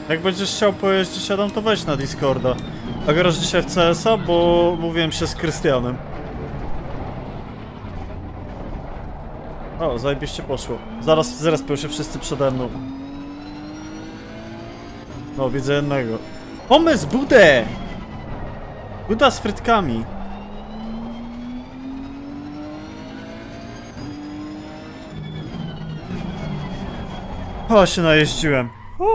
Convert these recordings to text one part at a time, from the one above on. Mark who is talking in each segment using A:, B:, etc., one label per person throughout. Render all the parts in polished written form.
A: Jak będziesz chciał pojeździć Adam, to wejdź na Discorda. A grasz dzisiaj w CS-a, bo mówiłem się z Krystianem. O, zajebiście poszło. Zaraz zrespią się wszyscy przede mną. No, widzę jednego. Pomysł, Budę! Buda z frytkami. O, się najeździłem.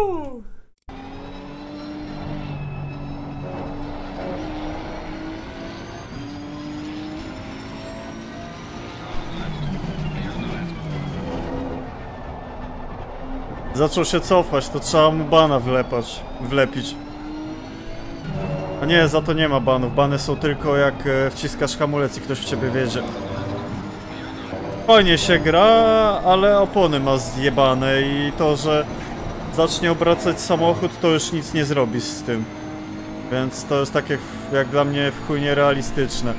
A: Zaczął się cofać, to trzeba mu bana wlepić. A nie, za to nie ma banów. Bany są tylko jak wciskasz hamulec i ktoś w ciebie wiedzie. Fajnie się gra, ale opony ma zjebane i to, że zacznie obracać samochód, to już nic nie zrobi z tym. Więc to jest takie jak dla mnie w chuj nierealistyczne.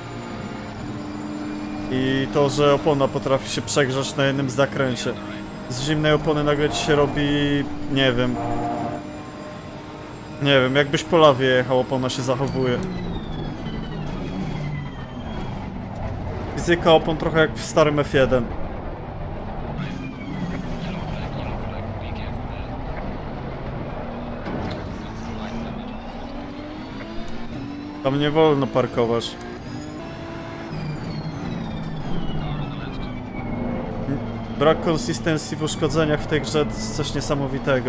A: I to, że opona potrafi się przegrzać na jednym zakręcie. Z zimnej opony nagle ci się robi... nie wiem. Nie wiem, jakbyś po lawie jechał, opona się zachowuje. Fizyka opon trochę jak w starym F1. Tam nie wolno parkować. Brak konsystencji w uszkodzeniach w tej grze to jest coś niesamowitego.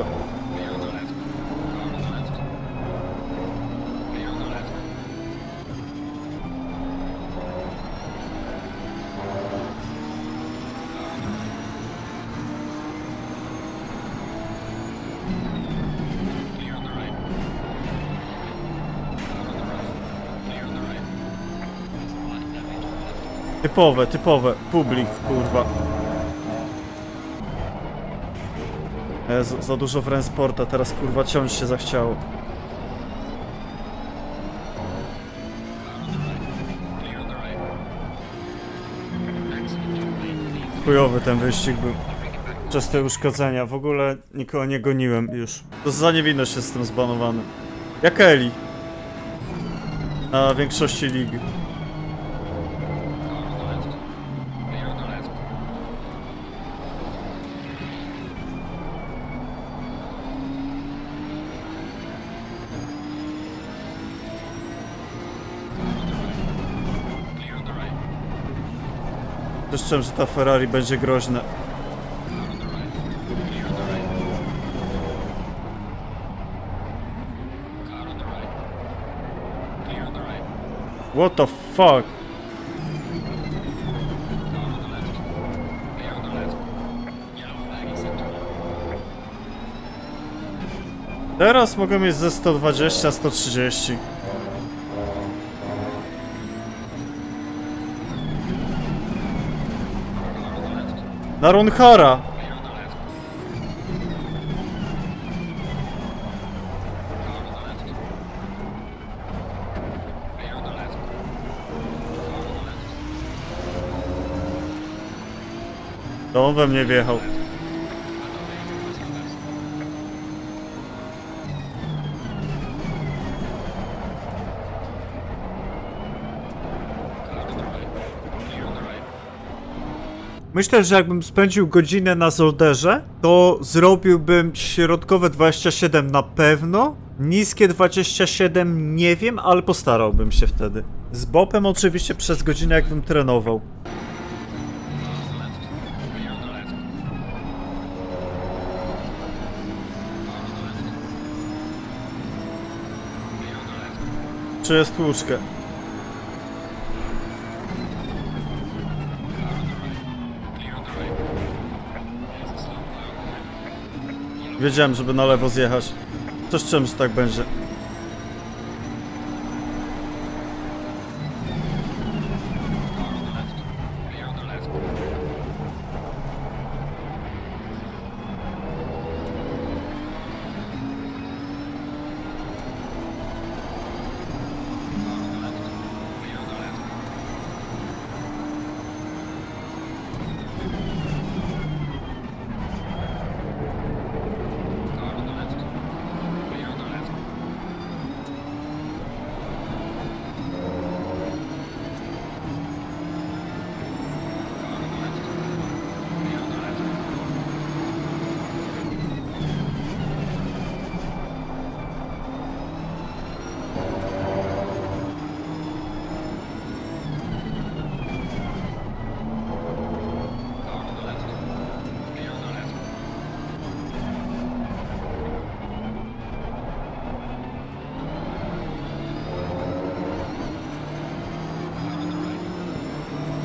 A: Typowe, publik, kurwa. Za dużo w Rensporta, teraz kurwa ciąć się zachciało. Chujowy ten wyścig był. Przez te uszkodzenia, w ogóle nikogo nie goniłem już. To za niewinność jestem zbanowany. Jak Eli. Na większości lig. Czułem, że ta Ferrari będzie groźna. What the fuck? Teraz mogę mieć ze 120, 130. Na Ronhara! To on we mnie wjechał. Myślę, że jakbym spędził godzinę na Zolderze, to zrobiłbym środkowe 27 na pewno. Niskie 27 nie wiem, ale postarałbym się wtedy. Z Bopem oczywiście przez godzinę jakbym trenował. Czy jest tłuczkę? Wiedziałem, żeby na lewo zjechać. Coś czułem, że tak będzie.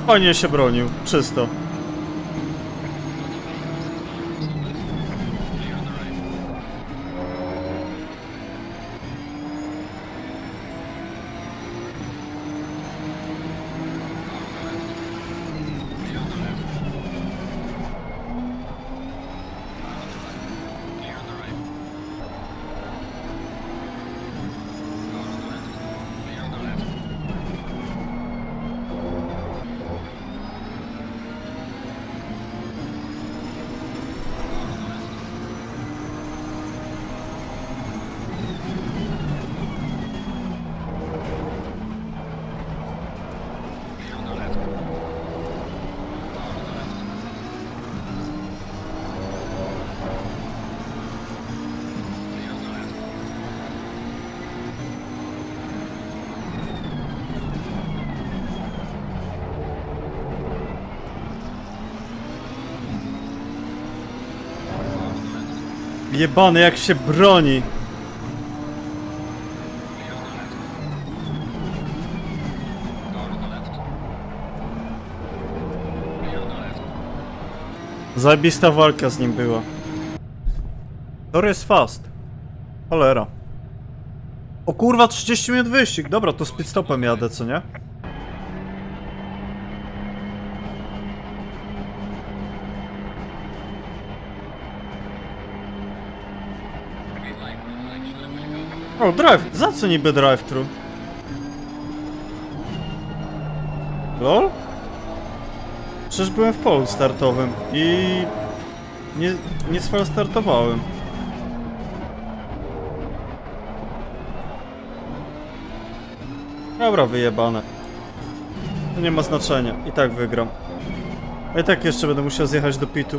A: Fajnie się bronił, czysto. Jebany, jak się broni. Zajebista walka z nim była. Tor jest fast. Cholera. O kurwa, 30 minut wyścig. Dobra, to z pitstopem jadę, co nie? O, drive. Za co niby drive-thru? Lol? Przecież byłem w polu startowym i... nie startowałem. Dobra, wyjebane. To nie ma znaczenia. I tak wygram. A i tak jeszcze będę musiał zjechać do pitu.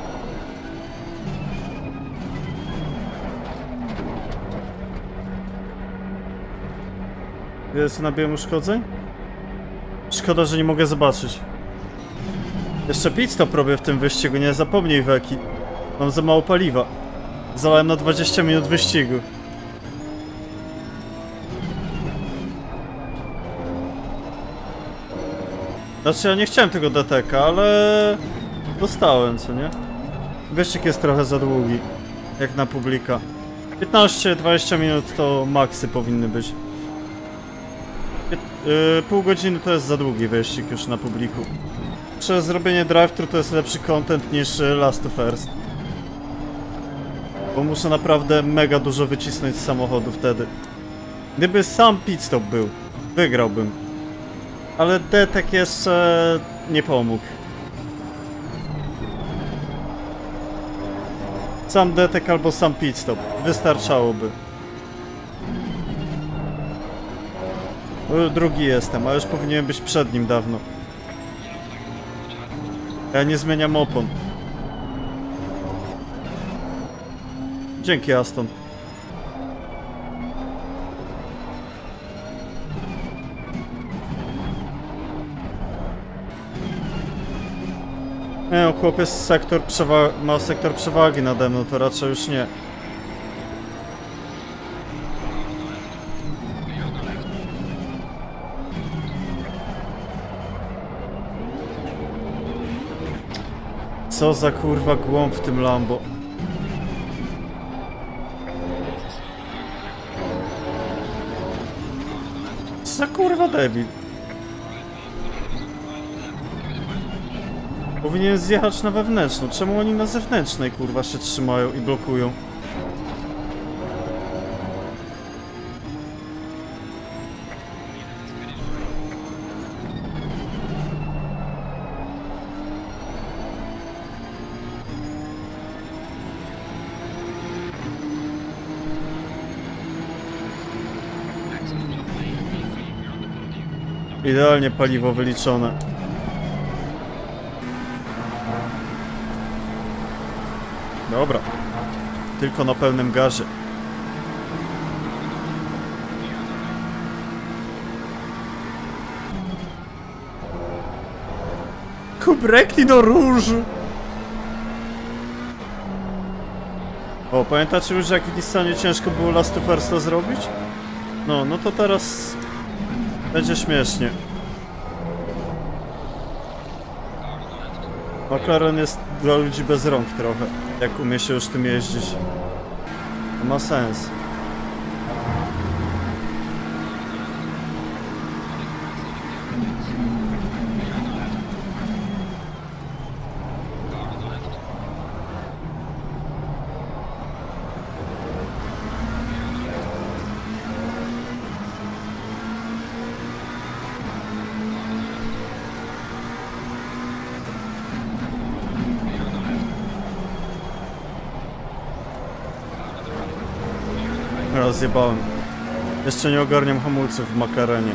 A: Jest nabiłem uszkodzeń? Szkoda, że nie mogę zobaczyć. Jeszcze pit stop robię w tym wyścigu, nie zapomnij Weki. Mam za mało paliwa. Zalałem na 20 minut wyścigu. Znaczy ja nie chciałem tego DTK, ale... dostałem, co nie? Wyścig jest trochę za długi. Jak na publika. 15-20 minut to maksy powinny być. Pół godziny to jest za długi wyścig już na publiku. Przez zrobienie drive-thru to jest lepszy content niż Last to First. Bo muszę naprawdę mega dużo wycisnąć z samochodu wtedy. Gdyby sam pit stop był, wygrałbym. Ale DTK jeszcze nie pomógł. Sam DTK albo sam pit stop. Wystarczałoby. Drugi jestem, a już powinienem być przed nim dawno. Ja nie zmieniam opon. Dzięki, Aston. Nie, chłopiec ma sektor przewagi nade mną, to raczej już nie. Co za kurwa głąb w tym Lambo. Co za kurwa debil. Powinien zjechać na wewnętrzną. Czemu oni na zewnętrznej kurwa się trzymają i blokują? Idealnie paliwo wyliczone. Dobra. Tylko na pełnym gazie. Kubrekli do róży! O, pamiętacie już, jak w Nissanie ciężko było Last to First zrobić? No to teraz... będzie śmiesznie. McLaren jest dla ludzi bez rąk trochę, jak umie się już tym jeździć. To ma sens. Rozjebałem. Jeszcze nie ogarniam hamulców w McLarenie.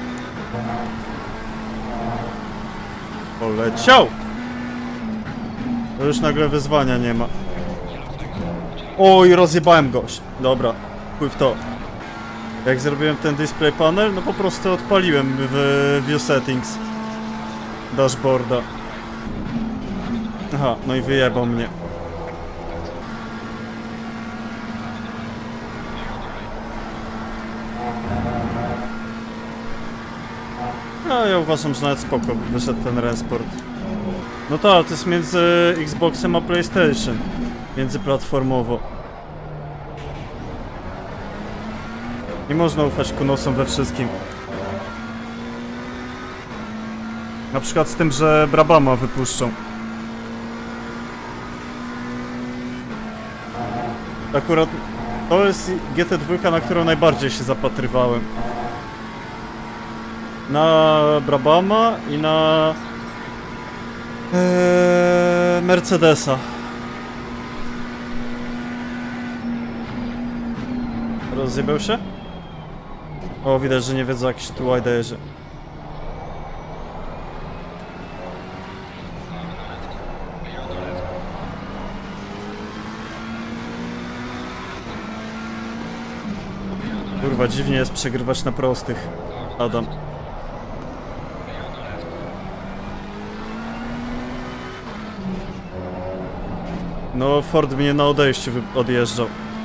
A: Poleciał! To już nagle wyzwania nie ma. Oj, rozjebałem gość. Dobra, chuj w to. Jak zrobiłem ten display panel, no po prostu odpaliłem w view settings dashboarda. Aha, no i wyjebał mnie. No ja uważam, że nawet spoko wyszedł ten Rensport. No to, ale to jest między Xboxem a PlayStation. Międzyplatformowo. Nie można ufać Kunosom we wszystkim. Na przykład z tym, że Brabama wypuszczą. Akurat to jest GT2, na którą najbardziej się zapatrywałem. Na Brabama i na Mercedesa. Rozjebał się? O, widać, że nie wiedzą, jak się tu wide jedzie. Kurwa, dziwnie jest przegrywać na prostych, Adam. No, Ford mnie na odejściu odjeżdżał.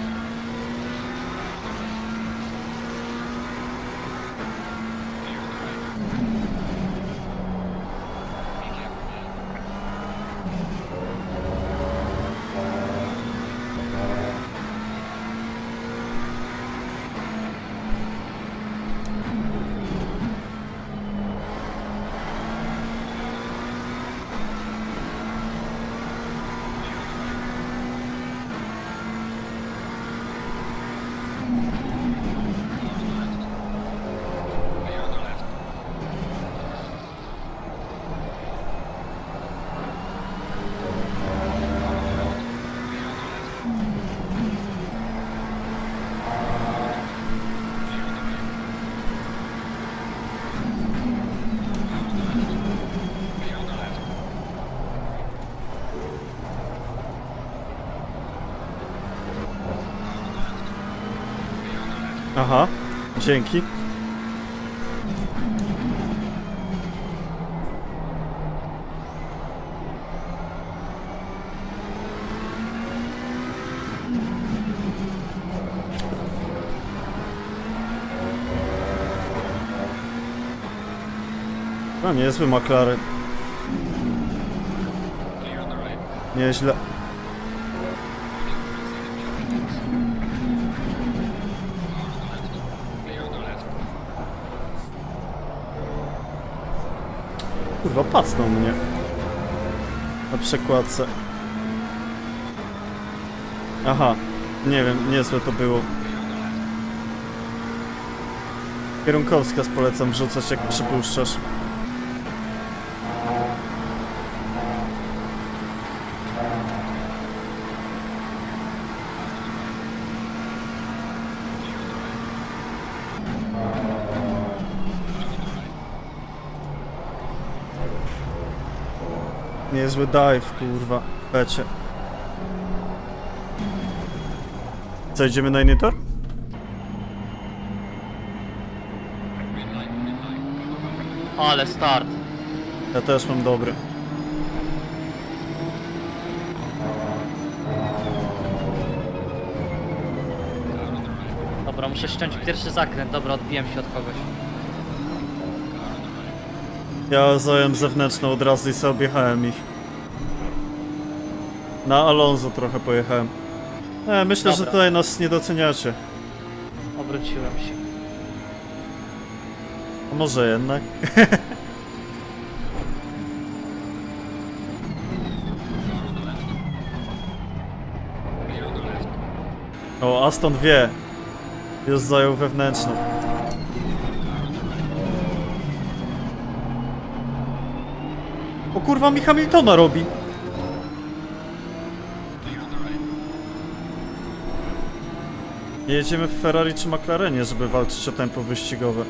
A: Aha, dzięki. No niezły McLaren. Nieźle. Kurwa, pacnął mnie na przekładce. Aha, nie wiem, niezłe to było. Kierunkowskaz polecam wrzucać, jak przypuszczasz. Niezły dive, kurwa, becie. Co, idziemy na inny tor?
B: Ale start.
A: Ja też mam dobry.
B: Dobra, muszę ściąć pierwszy zakręt. Dobra, odbiłem się od kogoś.
A: Ja zająłem zewnętrzną od razu i sobie objechałem ich. Na Alonso trochę pojechałem. Myślę, że
B: Dobra.
A: tutaj nas nie doceniacie.
B: Obróciłem się.
A: A może jednak? O, Aston wie. Już zajął wewnętrzną. O kurwa, mi Hamiltona robi. Nie jedziemy w Ferrari czy McLarenie, żeby walczyć o tempo wyścigowe.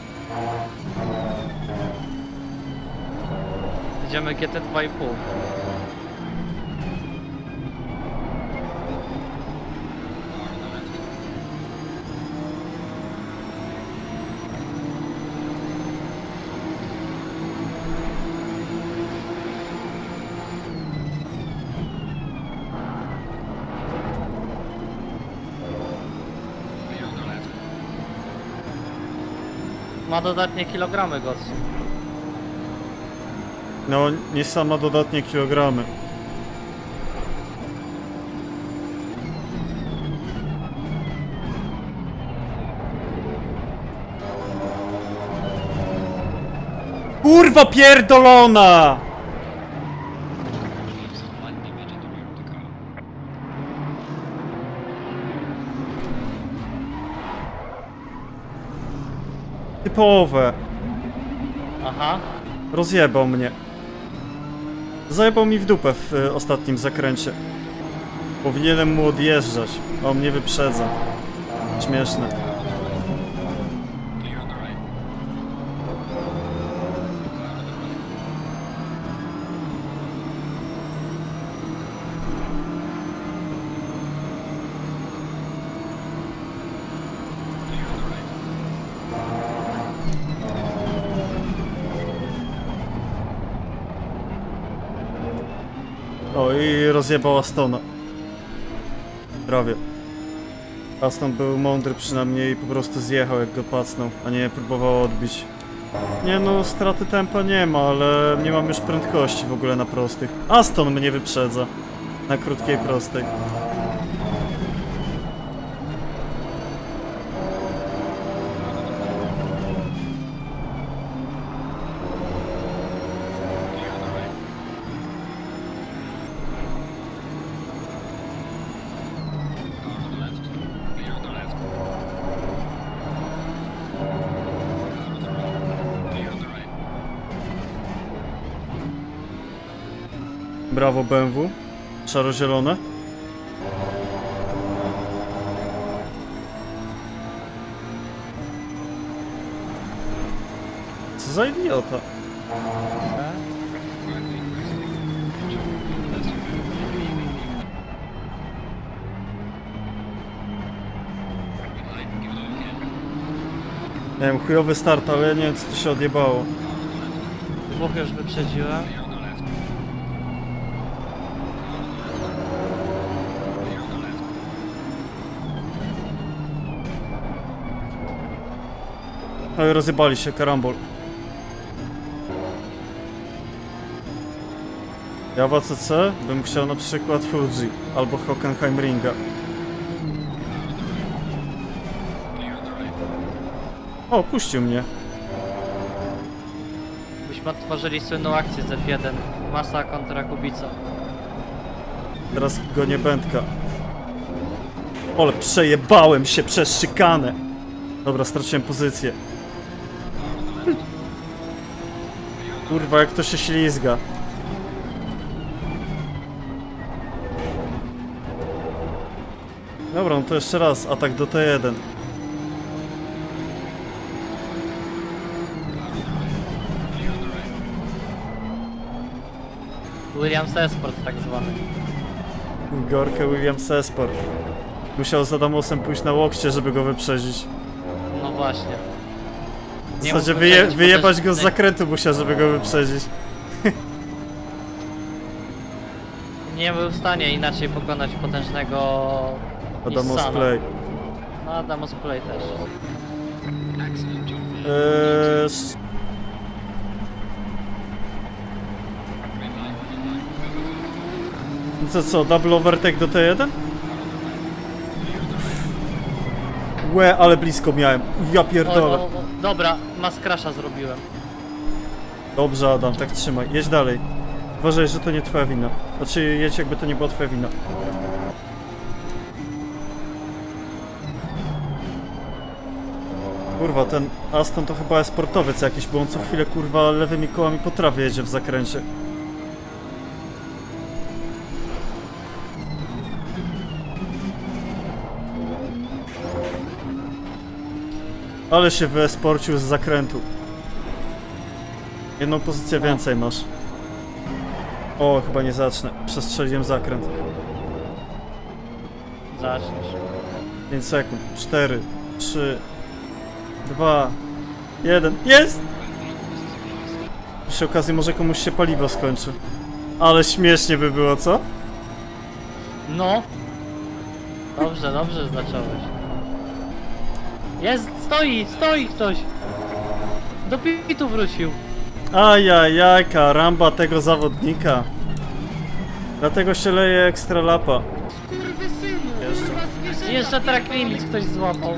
B: Jedziemy GT 2,5. Ma dodatnie kilogramy Gotsu.
A: No, nie sama dodatnie kilogramy. Kurwa pierdolona! Typowe.
B: Aha.
A: Rozjebał mnie. Zajebał mi w dupę w ostatnim zakręcie. Powinienem mu odjeżdżać, a on mnie wyprzedza. Śmieszne. O, i rozjebał Astona. Prawie. Aston był mądry przynajmniej i po prostu zjechał jak go pacnął, a nie próbował odbić. Nie no, straty tempa nie ma, ale nie mam już prędkości w ogóle na prostych. Aston mnie wyprzedza. Na krótkiej prostej. Brawo BMW. Szaro-zielone. Co za idiota. Nie wiem, chujowy start, ale ja nie wiem co tu się odjebało.
B: Dwóch już wyprzedziłem.
A: No i rozjebali się, karambol. Ja w ACC bym chciał na przykład Fuji albo Hockenheimringa. O, puścił mnie.
B: Byśmy odtworzyli słynną akcję z F1. Masa kontra Kubica.
A: Teraz gonię Będka. Ole, przejebałem się przez szykanę. Dobra, straciłem pozycję. Kurwa, jak to się ślizga. Dobra, no to jeszcze raz, atak do T1.
B: Williams Esport tak zwany.
A: Gorkę Williams Esport. Musiał z Adamosem pójść na łokcie, żeby go wyprzedzić.
B: No właśnie.
A: W
B: Nie
A: zasadzie
B: mógł wyprzedzić, bo
A: wyjebać
B: też-
A: go z zakrętu musiał, żeby go wyprzedzić.
B: Nie był w stanie inaczej pokonać potężnego
A: Adamos
B: Nissana.
A: Play.
B: No Adamos Play też.
A: Eee, No co, double overtake do T1? Łe, ale blisko miałem. Ja pierdolę.
B: Dobra, maskrasza zrobiłem.
A: Dobrze, Adam, tak trzymaj. Jedź dalej. Uważaj, że to nie twoja wina. Znaczy, jedź jakby to nie była twoja wina. Kurwa, ten Aston to chyba jest sportowiec jakiś, bo on co chwilę, kurwa, lewymi kołami po trawie jedzie w zakręcie. Ale się wyesporcił z zakrętu. Jedną pozycję więcej masz. O, chyba nie zacznę. Przestrzeliłem zakręt.
B: Zaczniesz.
A: 5 sekund. 4, 3, 2, 1. Jest! Przy okazji może komuś się paliwo skończy. Ale śmiesznie by było, co?
B: No. Dobrze, dobrze zacząłeś. Jest, stoi ktoś. Do pitu wrócił.
A: Ajajaj, karamba tego zawodnika. Dlatego się leje ekstra lapa.
B: Jeszcze track limit ktoś złapał.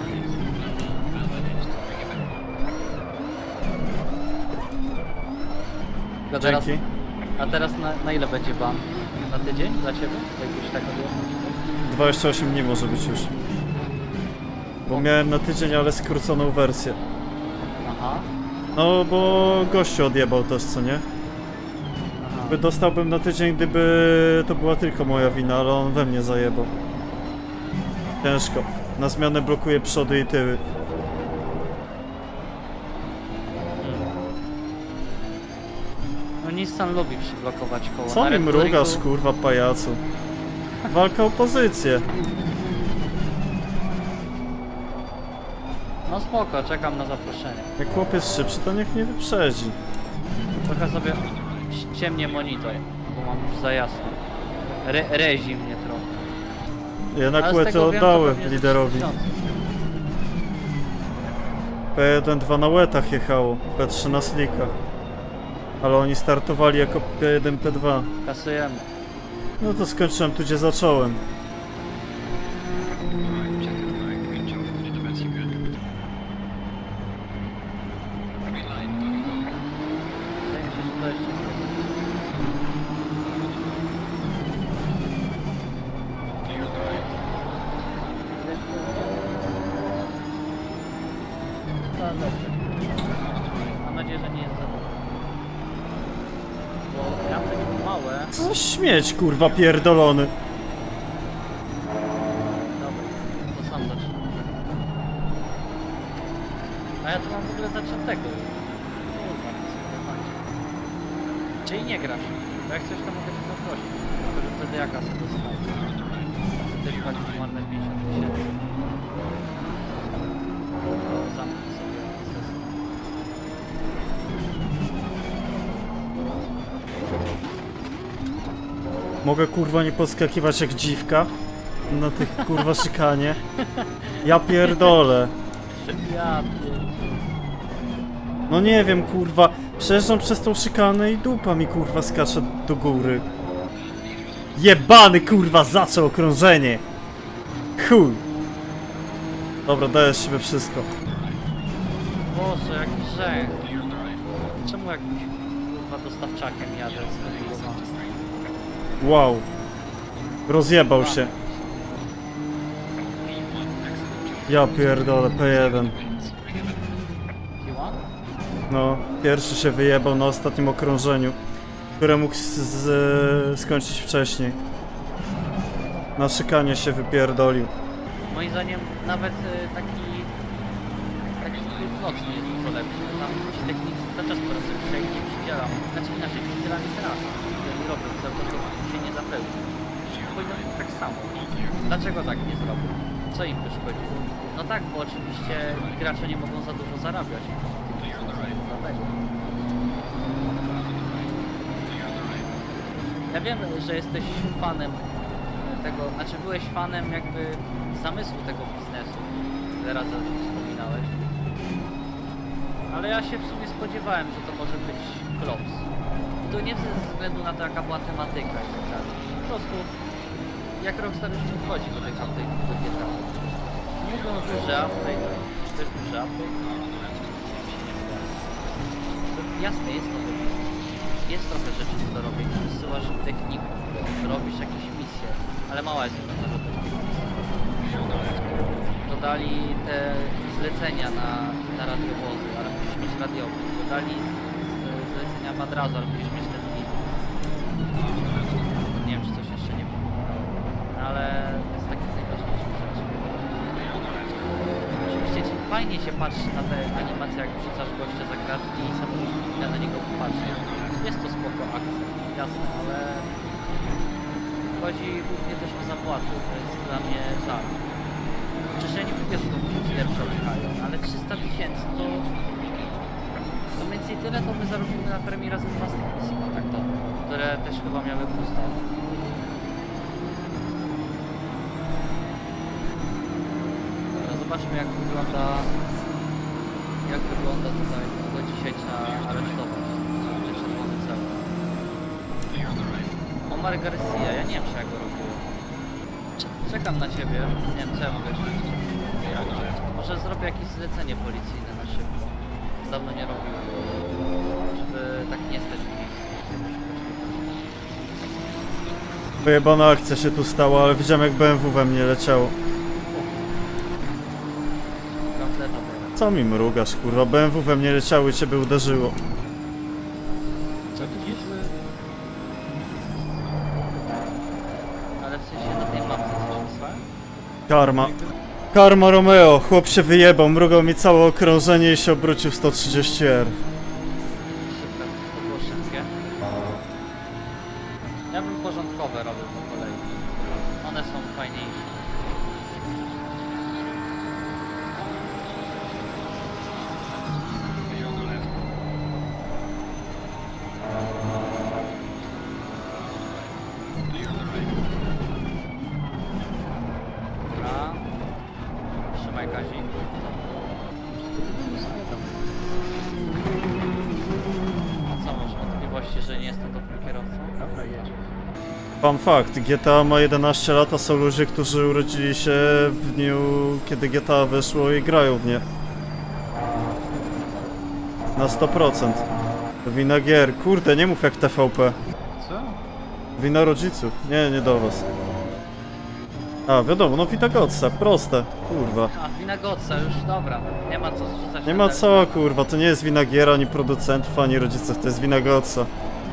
A: Dzięki.
B: A teraz na ile będzie ban? Na tydzień dla ciebie? Jakbyś tak odjechał?
A: 28 dni może być już. Bo miałem na tydzień, ale skróconą wersję.
B: Aha.
A: No, bo gościu odjebał też, co nie?
B: Aha.
A: By dostałbym na tydzień, gdyby to była tylko moja wina, ale on we mnie zajebał. Ciężko. Na zmianę blokuje przody i tyły.
B: No Nissan lubi przyblokować koło.
A: Co mi mrugasz, kurwa, pajacu? Walka o pozycję.
B: No spoko, czekam na zaproszenie.
A: Jak chłopiec szybszy, to niech mnie wyprzedzi.
B: Trochę sobie ciemnie monitor, bo mam już za jasno. Rezi mnie trochę.
A: Jednak
B: Ale z
A: łety
B: tego wiem, to
A: oddały
B: pewnie
A: liderowi.
B: 3000.
A: P1-2 na łetach jechało, P3 na slickach. Ale oni startowali jako P1, P2.
B: Kasujemy.
A: No to skończyłem tu, gdzie zacząłem.
B: Wydaje mi się, że to jeszcze... No dobrze. Mam nadzieję, że nie jest za dużo. Bo ja mam takie małe...
A: Co za śmieć, kurwa, pierdolony.
B: Dobra, to sam zacznę. A ja tu mam w ogóle zaczętego już. Kurwa, to sobie macie. Czyli nie grasz. Bo jak coś, to mogę cię zaprosić. Tylko, że wtedy ja kasę dostaję. To też płacisz marne 50 000. Zamknij sobie sesję.
A: Mogę, kurwa, nie podskakiwać jak dziwka na tych, kurwa, szykanie. Ja pierdolę.
B: Ja pierdolę.
A: No nie wiem, kurwa. Przejeżdżam przez tą szykanę i dupa mi, kurwa, skacze do góry. Jebany, kurwa, zaczął okrążenie. Chuj. Dobra, dajesz siebie wszystko.
B: Boże, jaki grzech. Czemu jakimś kurwa dostawczakiem jadę z tego mam?
A: Wow. Rozjebał się. Ja pierdolę, P1.
B: P1?
A: No, pierwszy się wyjebał na ostatnim okrążeniu, które mógł skończyć wcześniej. Na szykanie się wypierdolił.
B: Moim zdaniem nawet taki klub nocny jest dużo lepszy. Tam ci technicy cały czas po raz dzisiaj nie przydzielam. Znaczy inaczej przydzielami teraz. Ten robią, cały czas się nie zapełni. Powinno być tak samo. Dlaczego tak nie zrobią? Co im wyszkodziło? No tak, bo oczywiście gracze nie mogą za dużo zarabiać. Dlatego. Ja wiem, że jesteś fanem tego, znaczy byłeś fanem jakby zamysłu tego biznesu. Tyle razy o tym wspominałeś. Ale ja się w sumie spodziewałem, że to może być close. I to nie ze względu na to, jaka była tematyka i tak dalej. Bo prostu jak Rockstar już nie wchodzi do tych update'ów do GTA. Mówią duże update, czy też duży update? Jasne, jest to biznes. Jest trochę rzeczy do robienia. Wysyłasz techników, robisz jakieś misje, ale mała jest to na dodali te zlecenia na radiowozy, ale musisz mieć radiowóz. Dodali zlecenia madrazu, ale musisz mieć ten biznes. Nie wiem, czy coś jeszcze nie było, ale z takich najważniejszych rzeczy. Oczywiście fajnie się patrzy na te animacje, jak wrzucasz gościa za kratki i sam na niego popatrzysz. Jest to spoko akcja, jasne, ale chodzi głównie też o zapłaty, to jest dla mnie żal. Przecież ja nie mówię, że to musi być lepsze od Kajon, ale 300 000 to mniej więcej tyle, to my zarobimy na premii razy 2 z tych misji kontaktowych, które też chyba miały puste. Zobaczmy jak wygląda tutaj, kogo dzisiaj trzeba aresztować. Czerwony cel. Omar Garcia, ja nie wiem czy ja go robiłem. Czekam na ciebie, nie wiem co ja mogę jeszcze. Może zrobię jakieś zlecenie policyjne na szybko. Dawno nie robiłem. Żeby tak nie stać w miejscu.
A: Wyjebana akcja się tu stała, ale widziałem jak BMW we mnie leciało. Co mi mrugasz, kurwa? BMW we mnie leciało i ciebie uderzyło.
B: Co tu jest? Ale w sensie na tej mapce coś wysłałem?
A: Karma. Karma Romeo, chłop się wyjebał, mrugał mi całe okrążenie i się obrócił w 130R.
B: Szybko, to było szybkie. Ja bym porządkowe robił po kolei. One są fajniejsze. Dobra. Trzymaj Kazik. A co, masz wątpliwości, że nie jestem dobrym kierowcą? Dobra, jedź.
A: Fun fact, GTA ma 11 lat, a są ludzie, którzy urodzili się w dniu, kiedy GTA wyszło i grają w nie. Na 100%. To wina gier. Kurde, nie mów jak TVP.
B: Co?
A: Wina rodziców. Nie do was. A, wiadomo, no wina Godsa, proste. Kurwa.
B: A, wina Godsa, już dobra. Nie ma co zrzucać.
A: Nie
B: na
A: ma
B: te-
A: co, kurwa, to nie jest wina gier, ani producentów, ani rodziców, to jest wina Godsa.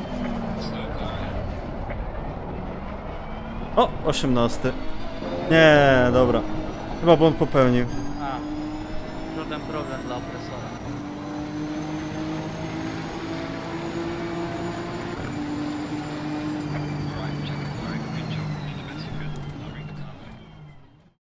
A: O, 18. Nie, dobra. Chyba błąd popełnił.
B: A, problem dla opresora.